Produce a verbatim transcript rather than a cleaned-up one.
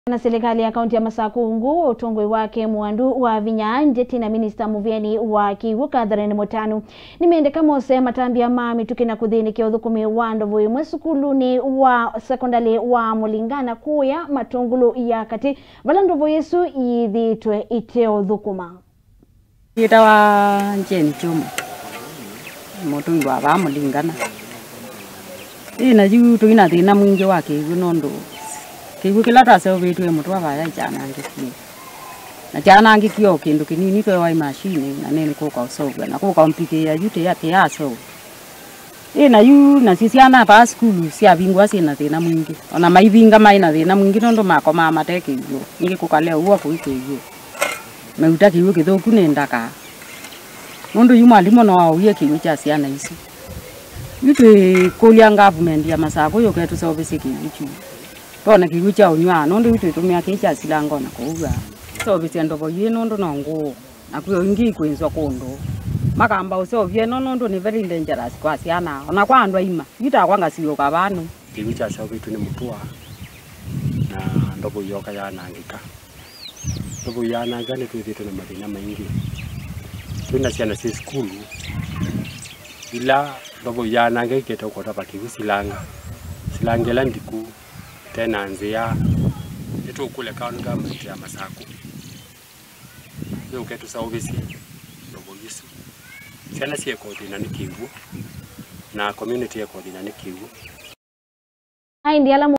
Na serikali ya kaunti ya Masakungu utongwe wake mwandu wa vinyanje na Minister Muvyeni wa kiwuka dharani motanu nimeendeka mose matambia mami tukina kuthinikia uthukumi wa Ndovoi mwesukuluni wa Sekondali wa Mulingana kuya matungulu ya kati vala Ndovoi yesu yithitwe iteo thukuma ita wa njeni chuma motungu wa Mulingana ina yu tuina thina mwingi wake nondo kigu kila tasa wetu ya mtu wa ya jana angiki na jana angiki yo kindu kinini to wa machine na nene ko ka so na ko ka mpike ya yute ya tia so e na yu na sisi ana pa school si abingwa sina tena mwingi ona maivinga mai na tena mwingi ndo mako mama teke yo ngi ko kale uwa ko ite yo me utaki yo kithoku nenda ka ndo yu mwalimu no wa uye kinyu cha siana isi yute ko lia government ya Masako yo ketu service kinyu tona kiwicha unywa nondo witu tumia kicha silango na kuuga so bitendo boye nondo nongo akuyo ingi kwenzwa kondo makamba uso vye nondo ni very dangerous kwa siana ona kwandwa ima yita kwanga siyo kabano kiwicha so bitu ni mutua na ndobo yoka ya nangika ndobo ya nanga ni tuzitu na madina maingi tuna siana si school ila ndobo ya nanga iketo kwa tapa kiwisilanga silangela ndiku tena nzia ito kule kaunti government ya Masako yo ketu service Ndovoi yesu sana sie coordinate kivu na community ya coordinate kivu ai ndiala